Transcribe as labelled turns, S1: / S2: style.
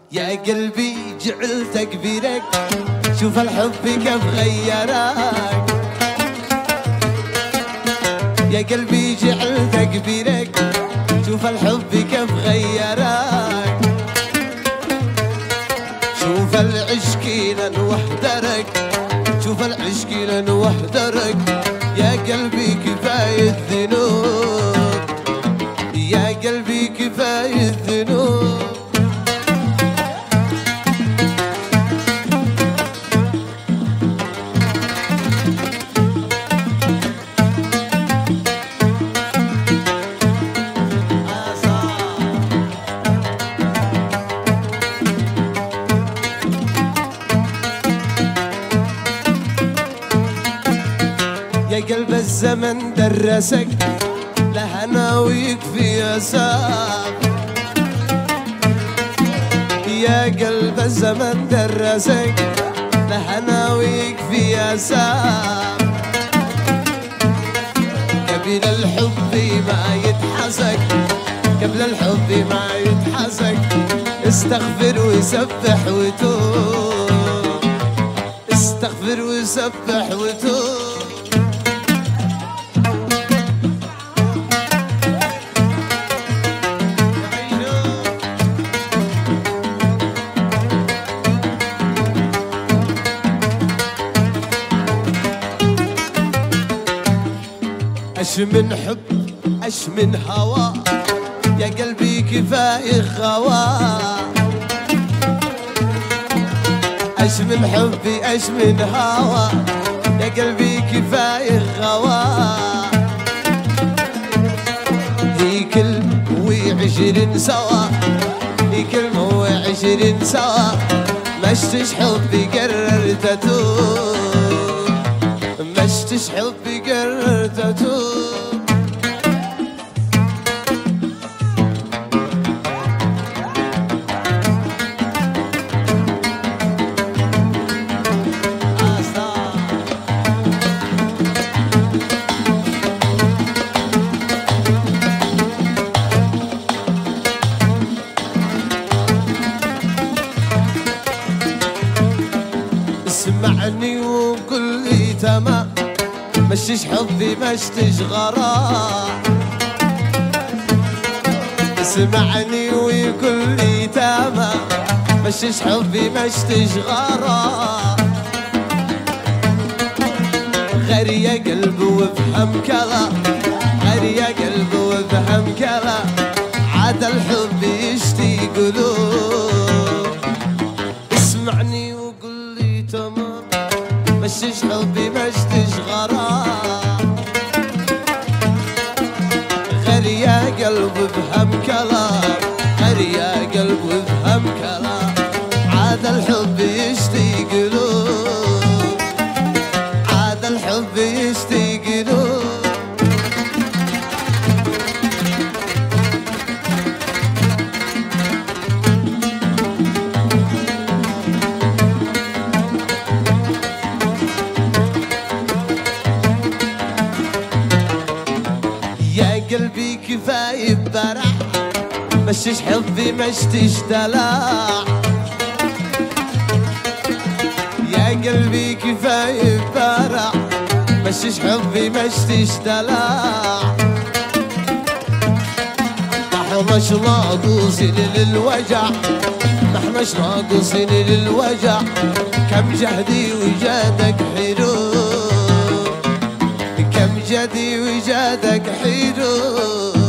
S1: يا قلبي جعلتك برك، شوف الحب كيف غيرك. يا قلبي جعلتك برك، شوف الحب كيف غيرك. شوف العشق لن وحدرك، شوف العشق لن وحدرك. يا قلبي كفاية الذنوب، يا قلبي كفاية الذنوب. يا قلب الزمن درسك لهنا ويكفي أساك. يا قلب الزمن درسك لهنا ويكفي أساك. قبل الحب ما يتحسك، قبل الحب ما يتحسك. استغفر وسبح وتوب، استغفر وسبح وتوب. أش من حب أش من هوى، يا قلبي كفاية غوى. أش من حبي أش من هوى، يا قلبي كفاية غوى. هي كلمة وعشرين سوا، هي كلمة وعشرين سوا. مشتش حبي قررت أتوب، مشتش حبي قررت أتوب. اسمعني وقول لي تمام، مشيش حبي مشتش غرام. اسمعني ويقول لي تمام، مشيش حبي مشتش غرام. غير يا قلب وافهم كلام، غير يا قلب وافهم كلام. عاد الحب يشتي قلوب. اسمعني وقول لي تمام، مشيش حبي مشتش غرام. غير يا قلب افهم كلام، غير يا قلب افهم كلام. عاد الحب يشتي قلوب، عاد الحب يشتي قلوب. قلبي كفاية برع، مشيش حبي مشتش دلع. يا قلبي كفاية برع، مشيش حبي مشتش دلع. نحناش ناقصين للوجع، نحناش ناقصين للوجع. كم جهدي وجادك حلو، كم جدي وجادك حلو.